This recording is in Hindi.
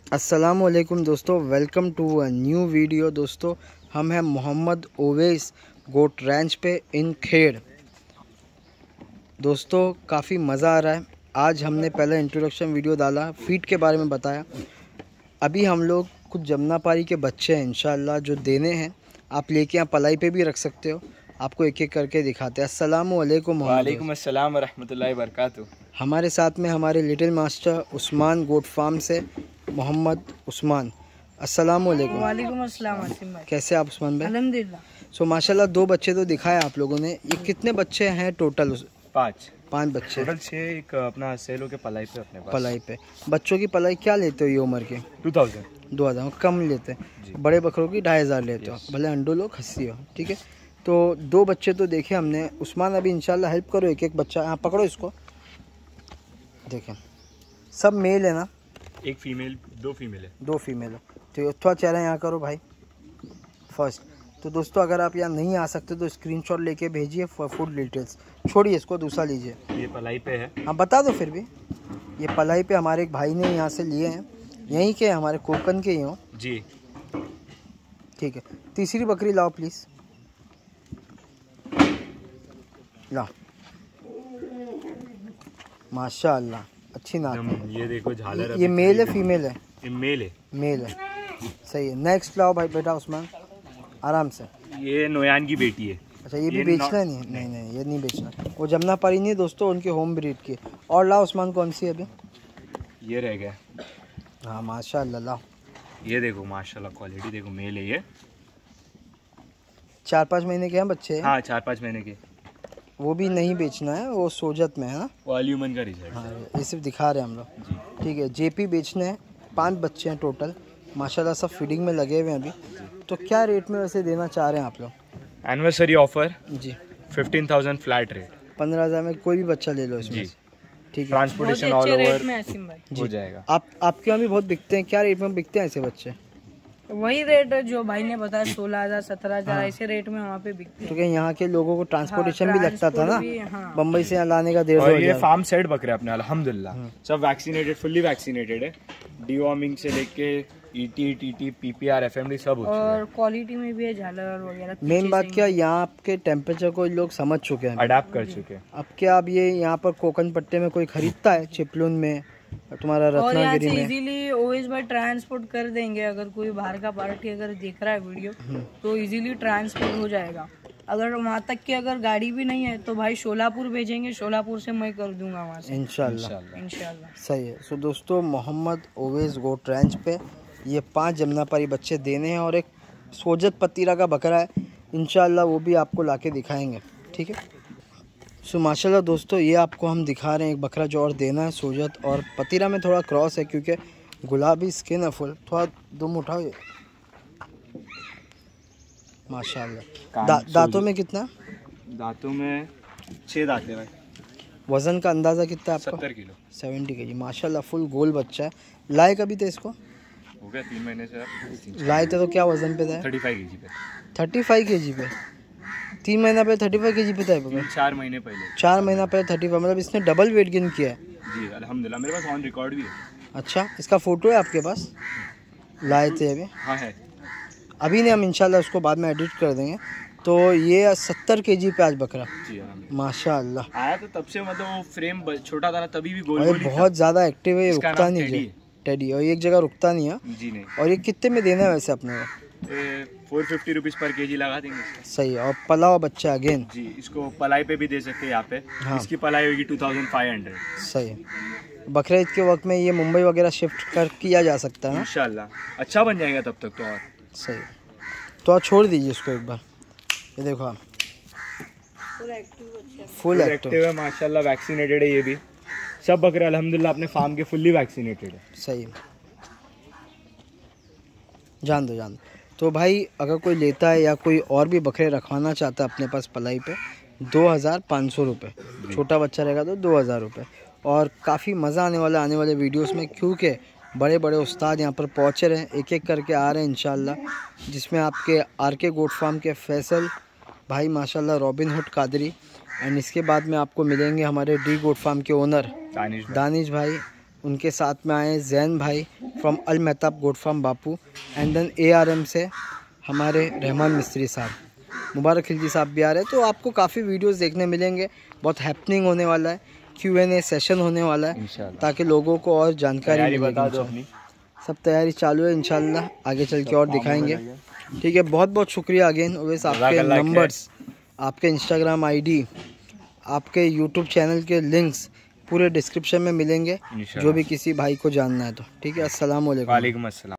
अस्सलामुअलैकुम दोस्तों, welcome to a new video. दोस्तों हम हैं मोहम्मद ओवैस गोट रैंच पे इन खेड़। दोस्तों काफ़ी मज़ा आ रहा है। आज हमने पहले इंट्रोडक्शन वीडियो डाला, फीड के बारे में बताया। अभी हम लोग कुछ जमनापारी के बच्चे हैं इंशाल्लाह जो देने हैं। आप लेके यहाँ पलाई पे भी रख सकते हो। आपको एक एक करके दिखाते हैं। अस्सलामुअलैकुम। वालेकुम अस्सलाम व रहमतुल्लाहि व बरकातुहू। हमारे साथ में हमारे little master Usman goat farm से मोहम्मद उस्मान। अस्सलामुअलैकुम। वालेकुम अस्सलाम आसिम भाई। कैसे आप उस्मान भाई? अल्हम्दुलिल्लाह। सो माशाल्लाह 2 बच्चे तो दिखाए आप लोगों ने। ये कितने बच्चे हैं टोटल? 5 बच्चे टोटल 6। एक अपना सेलो के पलाई पे अपने पास। पलाई पे। बच्चों की पलाई क्या लेते हो ये उम्र के? 2000 कम लेते हैं। बड़े बकरों की 2500 लेते हो, भले अंडो लो खस्सी हो, ठीक है। तो 2 बच्चे तो देखे हमने। उस्मान अभी इंशाल्लाह हेल्प करो, एक एक बच्चा यहाँ पकड़ो इसको। देखें सब मेल है ना? एक फीमेल, 2 फीमेल है। 2 फीमेल है। तो थोड़ा चेहरा यहाँ करो भाई फर्स्ट। तो दोस्तों अगर आप यहाँ नहीं आ सकते तो स्क्रीनशॉट लेके भेजिए फूड डिटेल्स। छोड़िए इसको, दूसरा लीजिए। ये पलाई पे है। हाँ बता दो फिर भी। ये पलाई पे हमारे एक भाई ने यहाँ से लिए हैं, यहीं के हमारे कोकन के ही हो जी, ठीक है। तीसरी बकरी लाओ प्लीज़, लाओ। माशाअल्लाह अच्छी नाक है। ये देखो झालर। ये मेल है फीमेल है? ये मेल है। मेल है, सही है। नेक्स्ट लाओ भाई बेटा उस्मान, आराम से। ये नोयान की बेटी है। अच्छा ये भी बेचना नहीं है? नहीं ये नहीं बेचना। वो जमनापारी नहीं है दोस्तों, उनके होम ब्रीड की। और लाओ उस्मान, कौन सी है अभी? ये रह गया। हाँ माशाअल्लाह लाओ। ये देखो माशाल्लाह क्वालिटी देखो, मेल है ये। 4-5 महीने के हैं बच्चे? हाँ 4-5 महीने के। वो भी नहीं बेचना है, वो सोजत में है ना? वो अल्यूमन का रिजल्ट। हाँ ये सिर्फ दिखा रहे हैं हम लोग, जी। ठीक है। जेपी बेचने हैं। 5 बच्चे हैं टोटल माशाल्लाह, सब फीडिंग में लगे हुए हैं अभी। तो क्या रेट में वैसे देना चाह रहे हैं आप लोग? एनिवर्सरी ऑफर जी 15,000 फ्लैट रेट। 15,000 में कोई भी बच्चा ले लो इसमें जी। से, ठीक है। ट्रांसपोर्टेशन ऑल ओवर में आसिम भाई हो जाएगा। आपके यहाँ भी बहुत बिकते हैं। क्या रेट में बिकते हैं ऐसे बच्चे? वही रेट है जो भाई ने बताया, 16,000 17,000 ऐसे रेट में वहाँ पे बिकते हैं। क्योंकि यहाँ के लोगों को ट्रांसपोर्टेशन भी लगता था ना, हाँ। बम्बई से यहाँ लाने का 150 और ये हजार। फार्म सेट बकरे अपने अल्हम्दुलिल्लाह सब वैक्सीनेटेड, फुल्ली वैक्सीनेटेड है। डीवॉर्मिंग से लेके ईटी, टीटी, पीपीआर, एफएमडी सब होता है। और क्वालिटी में भी है, झालर वगैरह। मेन बात क्या, यहाँ आपके टेम्परेचर को लोग समझ चुके हैं, अडेप्ट कर चुके हैं। अब क्या अब ये यहाँ पर कोकन पट्टे में कोई खरीदता है? चिपलून में, तुम्हारा और यहाँ रत्नागिरी से में। इजीली ओवेस भाई ट्रांसपोर्ट कर देंगे। अगर कोई बाहर का पार्टी अगर देख रहा है वीडियो तो इजीली ट्रांसपोर्ट हो जाएगा। अगर वहाँ तक की अगर गाड़ी भी नहीं है तो भाई शोलापुर भेजेंगे, शोलापुर से मैं कर दूंगा वहाँ से इंशाल्लाह। सही है। सो दोस्तों मोहम्मद ओवैस गोट रैंच पे ये 5 जमनापारी बच्चे देने हैं और एक सोजत पतीरा का बकरा है इंशाल्लाह, वो भी आपको लाके दिखाएंगे, ठीक है। सो माशाल्लाह दोस्तों ये आपको हम दिखा रहे हैं एक बकरा जो और देना है। सोजत और पतीरा में थोड़ा क्रॉस है क्योंकि गुलाबी स्किन है फुल। थोड़ा दुम उठाओ ये। माशाल्लाह दांतों में कितना? दांतों में 6 दांत है भाई। वज़न का अंदाज़ा कितना है आपका? 70 किलो। 70 kg माशाल्लाह, फुल गोल बच्चा है। लाए कभी थे इसको? हो गया 3 महीने से। लाए थे तो क्या वज़न पे था? 35 केजी पे। 35 kg पे? 3 महीना पहले 35 kg पे था? 4 महीने पहले। 4 महीना पहले 35, मतलब इसने डबल वेट गेन किया है। जी अल्हम्दुलिल्लाह, मेरे पास ऑन रिकॉर्ड भी है। अच्छा इसका फ़ोटो है आपके पास? लाए थे अभी? हाँ है। अभी नहीं, हम इंशाल्लाह उसको बाद में एडिट कर देंगे। तो ये 70 kg पे आज बकरा जी माशाल्लाह आया तो तब से, मतलब वो फ्रेम छोटा था ना, तभी भी गोल और गोल ही बहुत ज़्यादा एक्टिव है, ये इसका रुकता नाम नहीं टेडी है। टेडी, और एक जगह रुकता नहीं है। जी नहीं। और ये कितने में देना है वैसे अपने को? 450 रुपीज़ पर केजी लगा देंगे इसका। सही है। और पला हुआ बच्चा अगेन? जी, इसको पलाई पे भी दे सकते हैं यहाँ पे। हाँ। इसकी पलाई होगी 2500। सही है। बकरा ईद के वक्त में ये मुंबई वगैरह शिफ्ट कर किया जा सकता है ना? इंशाल्लाह अच्छा बन जाएगा तब तक तो। और सही है। तो आप छोड़ दीजिए इसको एक बार। ये देखो आप, फुल एक्टिव है माशाल्लाह, वैक्सीनेटेड है ये भी। सब बकरे अल्हम्दुलिल्लाह अपने फार्म के फुल्ली वैक्सीनेटेड है। सही है। जान दो। तो भाई अगर कोई लेता है या कोई और भी बकरे रखवाना चाहता है अपने पास पलाई पे, 2500 रुपये। छोटा बच्चा रहेगा तो 2000 रुपये। और काफ़ी मज़ा आने वाले वीडियोस में, क्योंकि बड़े बड़े उस्ताद यहाँ पर पहुँचे रहे, एक एक करके आ रहे हैं इंशाल्लाह। जिसमें आपके आरके गोट फार्म के फैसल भाई माशाल्लाह, रॉबिन हुड कादरी, एंड इसके बाद में आपको मिलेंगे हमारे डी गोट फार्म के ओनर दानिश भाई, उनके साथ में आए जैन भाई from Al Mehtab goat farm Bapu, and then ARM से हमारे रहमान मिस्त्री साहब, मुबारक खिलजी साहब भी आ रहे हैं। तो आपको काफ़ी वीडियोस देखने मिलेंगे, बहुत हैपनिंग होने वाला है, Q&A सेशन होने वाला है, ताकि लोगों को और जानकारी मिलेगी। बता दो अपनी। सब तैयारी चालू है, इंशाल्लाह आगे चल के और दिखाएंगे। ठीक है, बहुत बहुत शुक्रिया अगेन ओवैस। आपके नंबर्स, आपके इंस्टाग्राम ID, आपके यूट्यूब चैनल के लिंक्स पूरे डिस्क्रिप्शन में मिलेंगे, जो भी किसी भाई को जानना है तो। ठीक है, अस्सलाम वालेकुम। वालेकुम अस्सलाम।